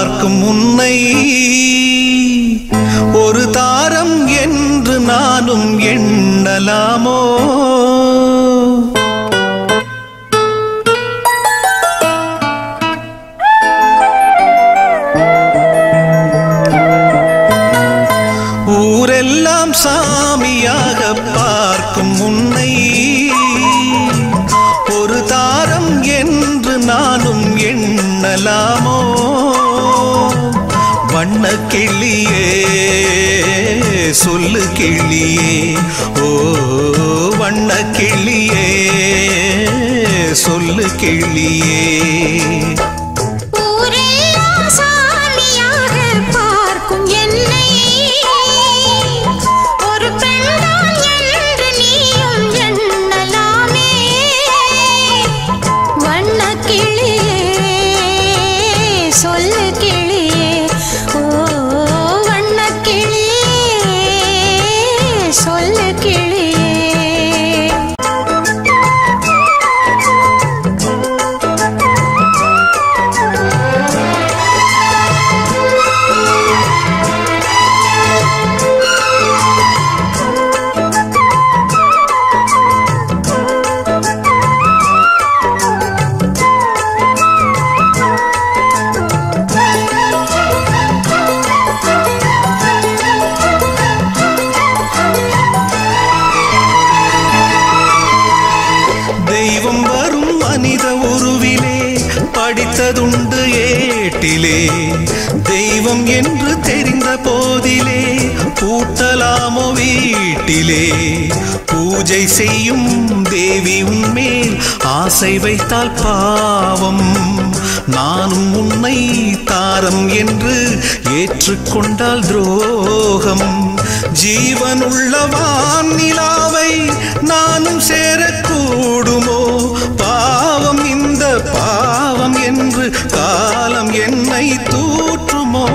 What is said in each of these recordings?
பார்க்கும் உன்னை ஒரு தாரம் என்று நானும் எண்ணலாமோ? ஊரெல்லாம் சாமியாக பார்க்கும் உன்னை ஒரு தாரம் என்று நானும் எண்ணலாமோ? வண்ண கிளியே சொல்லு கிளியே, ஓ வண்ண கிளியே சொல்லு கிளியே. தெய்வம் வரும் மனித உருவிலே படித்ததுண்டு ஏட்டிலே, தெய்வம் என்று தெரிந்த போதிலே பூட்டலாமோ வீட்டிலே? பூஜை செய்யும் தேவி உன்மேல் ஆசை வைத்தால் பாவம், நானும் உன்னை தாரம் என்று ஏற்றுக்கொண்டால் துரோகம். ஜீவனுள்ள வானிலாவை நானும் சேரக்கூடுமோ? பாவம் இந்த பாவம் என்று காலம் என்னை தூற்றுமோ?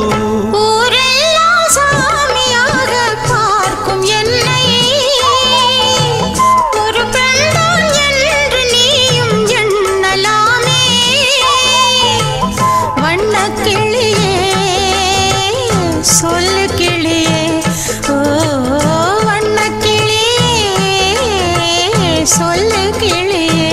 சொல்லு கிளியே, ஓ வண்ண கிளியே சொல்லு கிளியே.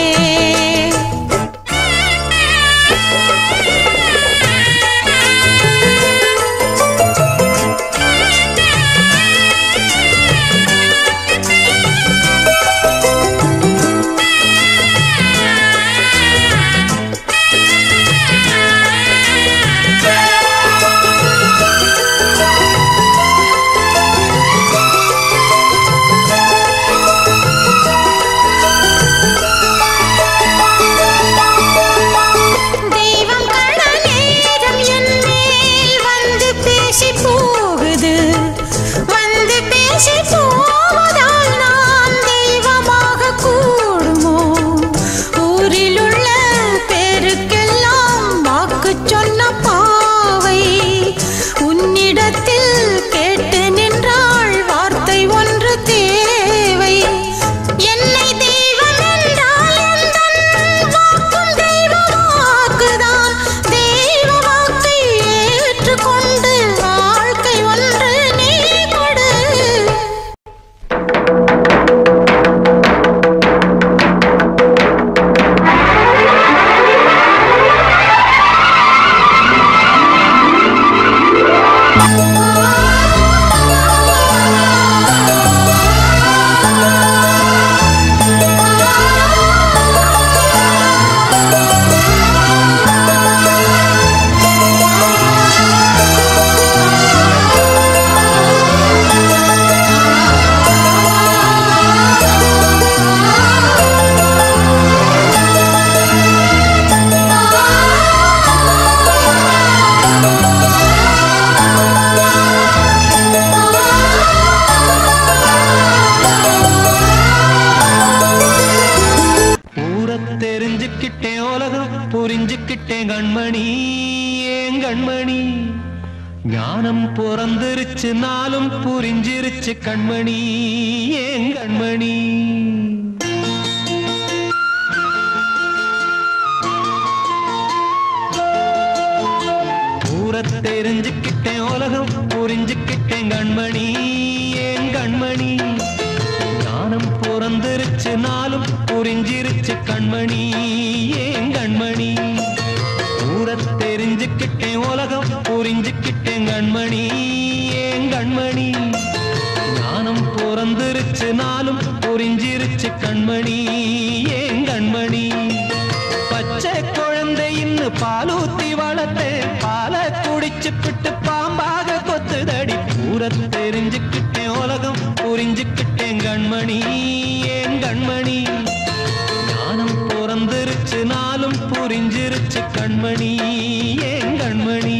புரிஞ்சுக்கிட்டேன் கண்மணி ஏன் கண்மணி, ஞானம் பிறந்திருச்சு நாளும் புரிஞ்சிருச்சு கண்மணி ஏன் கண்மணி. தெரிஞ்சுக்கிட்டேன் உலகம் புரிஞ்சுக்கிட்டேன் கண்மணி ஏன் கண்மணி ஞானம் பிறந்திருச்சு நாளும் புரிஞ்சிருச்சு கண்மணி ஏன் கண்மணி தெரிஞ்சுக்கிட்டேன் உலகம் புரிஞ்சுக்கிட்டேன் கண்மணி ஏன் கண்மணி ஞானம் பிறந்திருச்சு நாளும் புரிஞ்சிருச்சு கண்மணி ஏன் கண்மணி பச்சை குழந்தை இன்னும் பாலூத்தி வளர்த்தேன் பாலை குடிச்சு பிட்டு பாம்பாக கொத்துதடி தெரிஞ்சுக்கிட்டேன் உலகம் புரிஞ்சுக்கிட்டேன் கண்மணி ஏன் கண்மணி ஞானம் பிறந்திருச்சு நாளும் புரிஞ்சிருச்சு கண்மணி ஏன் கண்மணி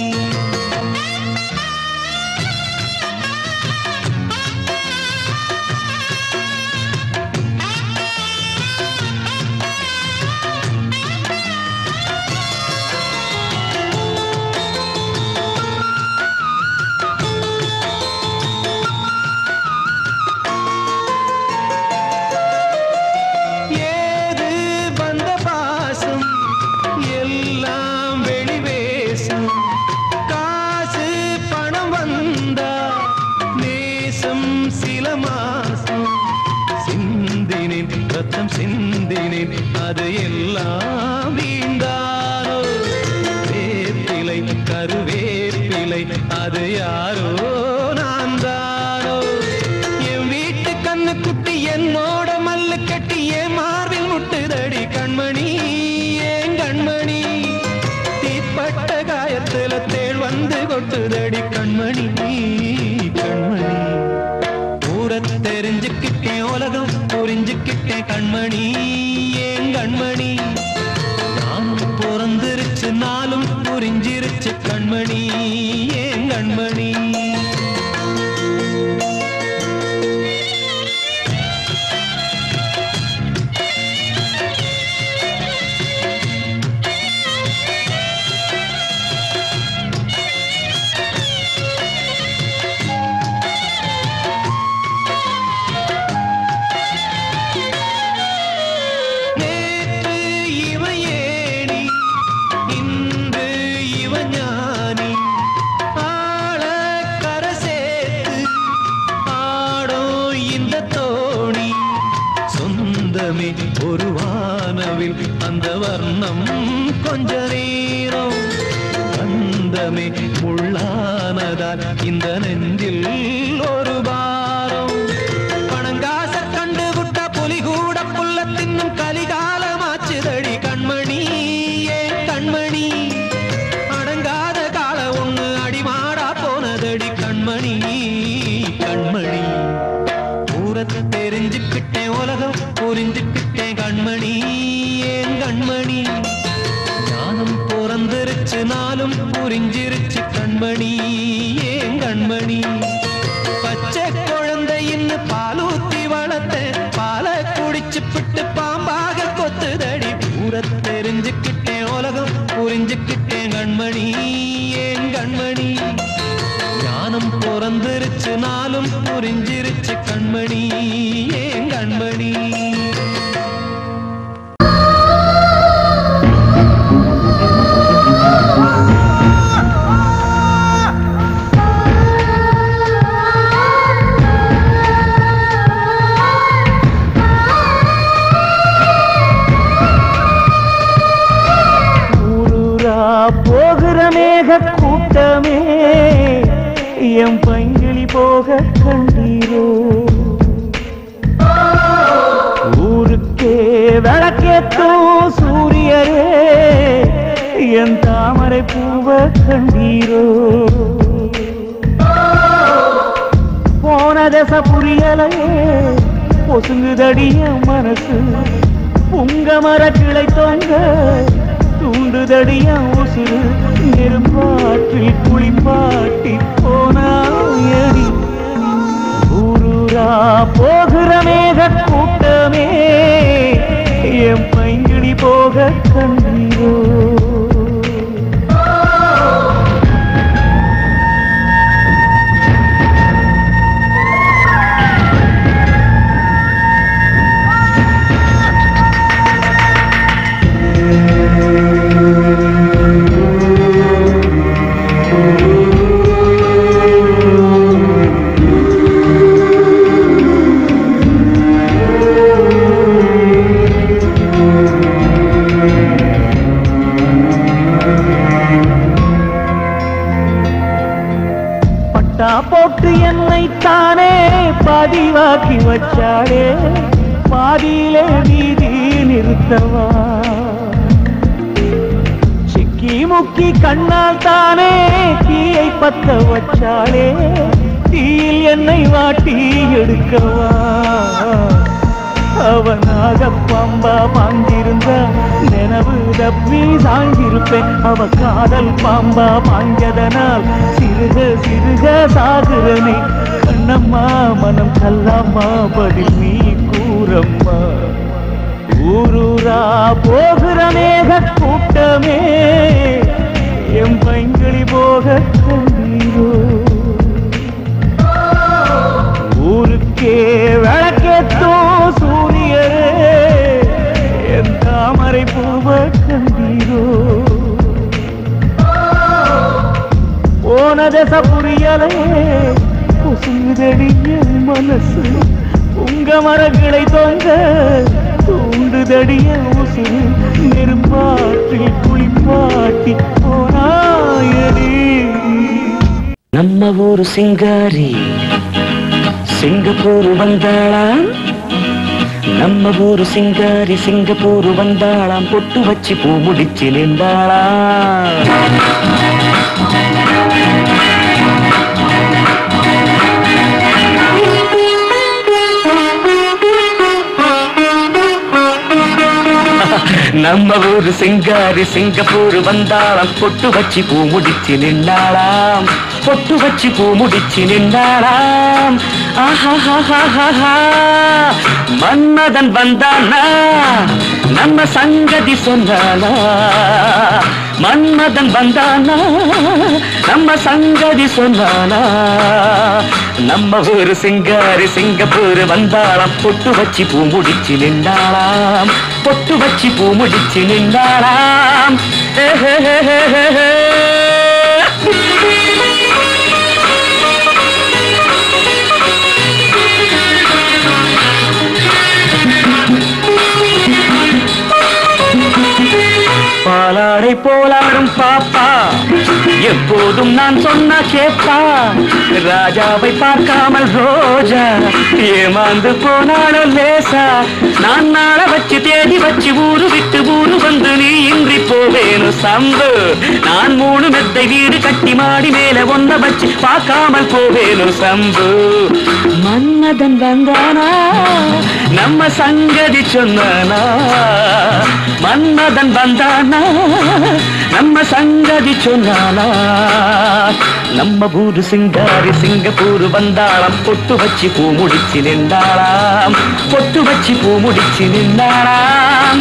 சிந்தினேன் அது எல்லாம் வீண்டானோ வேப்பிலை கருவேப்பிலை அது யாரோ நான் தானோ என் வீட்டு கண்ணு குட்டி என்னோட மல்லு கட்டி என் மார்பில் முட்டுதடி கண்மணி ஏன் கண்மணி தீப்பட்ட காயத்துல தேள் வந்து கொட்டுதடி கண்மணி கண்மணி தெரிஞ்சுக்கிட்டேன் உலகம் புரிஞ்சுக்கிட்டேன் கண்மணி ஏன் கண்மணி ஞானம் பிறந்திருச்சு நாளும் புரிஞ்சிருச்சு கண்மணி ஏன் கண்மணி ஒரு வானவில் அந்த வர்ணம் கொஞ்ச நேரம் வந்தமே முள்ளானதால் இந்த நெஞ்சில் ஒரு பாரம் பணங்காச கண்டு விட்ட புலி கூட புல்ல தின்னும் கலிகாலமாச்சுதடி கண்மணி ஏன் கண்மணி அடங்காத கால ஒண்ணு அடிமாடா போனதடி கண்மணி கண்மணி தெரிஞ்சுக்கிட்டேன் உலகம் புரிஞ்சுக்கிட்டேன் கண்மணி ஏன் கண்மணி ஞானம் பிறந்திருச்சு நாளும் புரிஞ்சிருச்சு கண்மணி ஏன் கண்மணி பச்சை குழந்தை இன்னும் பாலூத்தி வளர்த்தேன் பாலை குடிச்சு பிட்டு பாம்பாக கொத்துதடி தெரிஞ்சுக்கிட்டேன் உலகம் புரிஞ்சுக்கிட்டேன் கண்மணி ஏன் கண்மணி ஞானம் பிறந்திருச்சு நாளும் புரிஞ்சிருச்சு கண்மணி ஏன் கண்மணி ஊரூரா போகிற மேக கூட்டமே எம் பைங்கிளி போக கண்டீரோ ஊருக்கே விளக்கேத்தும் சூரியரே என் தாமரை பூவ கண்டீரோ போன தச புரியலையே பொசுங்குதடிய மனசு புங்க மர கிளை தொங்க தூண்டுதடிய உசுறு நெருப்பாற்றில் குளிப்பாட்டி போனாயடி ஊரூரா போகிற மேக கூட்டமே என் பைங்கிளி போக கண்டீரோ பட்டா போட்டு என்னைத்தானே பதிவாக்கி வச்சாளே பாதியிலே வீதி நிறுத்தவா சிக்கி முக்கி கண்ணால் தானே தீயை பத்த வச்சாளே தீயில் என்னை வாட்டி எடுக்கவா அவனாக பாம்பா பாஞ்சிருந்தா நினைவு தப்பி சாய்ந்திருப்பேன் அவ காதல் பாம்பா பாஞ்சதனால் சிறுக சிறுக சாகுறனே கண்ணம்மா மனம் கல்லாமா பதில் நீ கூறம்மா ஊரூரா போகிற மேக கூட்டமே எம் பைங்கிளி போக கண்டீரோ ஊருக்கே விளக்கேத்தும் சூரியரே என் தாமரை பூவ கண்டீரோ போன தச புரியலே குசுங்குதடிய மனசு உங்க மரங்களை தொங்க தூண்டுதடிய உசுறு நெருப்பாற்றில் குளிப்பாட்டி போனாயடி நம்ம ஊரு சிங்காரி சிங்கப்பூர் வந்தாளாம் நம்ம ஊரு சிங்காரி சிங்கப்பூர் வந்தாளாம் பொட்டு வச்சு பூ முடிச்சு நின்றாளாம் நம்ம ஊரு சிங்காரி சிங்கப்பூர் வந்தாளாம் பொட்டு வச்சு பூ முடிச்சு நின்றாளாம் பொட்டு வச்சு பூ முடிச்சு நின்றாளாம் மன்மதன் வந்தானா நம்ம சங்கதி சொன்னானா மன்மதன் வந்தானா நம்ம சங்கதி சொன்னானா நம்ம ஊரு சிங்காரி சிங்கப்பூர் வந்தாளாம் பொட்டு வச்சு பூ முடிச்சு நின்றாளாம் பொட்டு வச்சு பூ முடிச்சு நின்றாளாம் பாலாடை போலாடும் பாப்பா எப்போதும் நான் சொன்ன கேப்பா ராஜாவை பார்க்காமல் ரோஜா ஏமாந்து போனாலும் லேசா நான் நாள வச்சு தேடி வச்சு ஊரு விட்டு ஊரு வந்து நீ இன்றி போவேனு சம்பு நான் 3 மெத்தை வீடு கட்டி மாடி மேல ஒன்ன வச்சு பார்க்காமல் போவேனு சம்பு மன்மதன் வந்தானா நம்ம சங்கதி சொன்னானா மன்மதன் வந்தானா நம்ம சங்கதி சொன்னானா நம்ம ஊரு சிங்காரி சிங்கப்பூர் வந்தாளாம் பொட்டு வச்சு பூ முடிச்சு நின்றாளாம் பொட்டு வச்சு பூ முடிச்சு நின்றாளாம்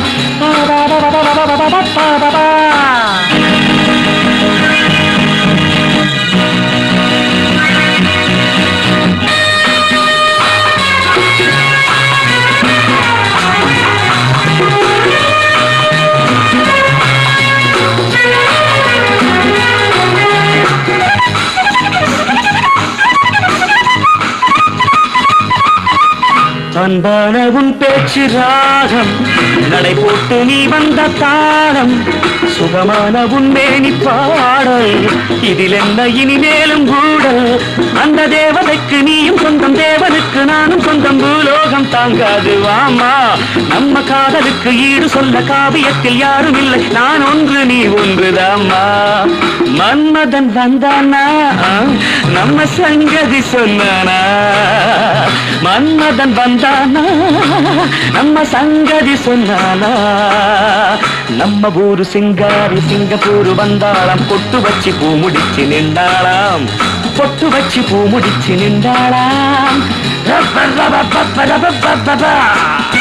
அன்பான உன் பேச்சு ராகம் நடை போட்டு நீ வந்த தாளம் சுகமான உன் மேனி பாடல் இதில் என்ன இனிமேலும் கூடல் அந்த தேவதைக்கு நீயும் சொந்தம் தேவனுக்கு நானும் சொந்தம் பூலோகம் தாங்காது வாமா நம்ம காதலுக்கு ஈடு சொல்ல காவியத்தில் யாரும் இல்லை நான் ஒன்று நீ ஒன்றுதாம்மா மன்மதன் வந்தானா நம்ம சங்கதி சொன்னானா மன்மதன் வந்தானா நம்ம சங்கதி சொன்னானா நம்ம ஊரு சிங்காரி சிங்கப்பூர் வந்தாளாம் பொட்டு வச்சு பூ முடிச்சு நின்றாளாம் பொட்டு வச்சு பூ முடிச்சு நின்றாளாம்